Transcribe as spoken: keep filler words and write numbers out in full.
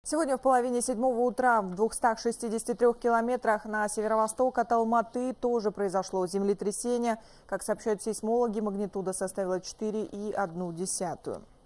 Сегодня в половине седьмого утра в двухстах шестидесяти трёх километрах на северо-восток от Алматы тоже произошло землетрясение. Как сообщают сейсмологи, магнитуда составила четыре и одну десятую.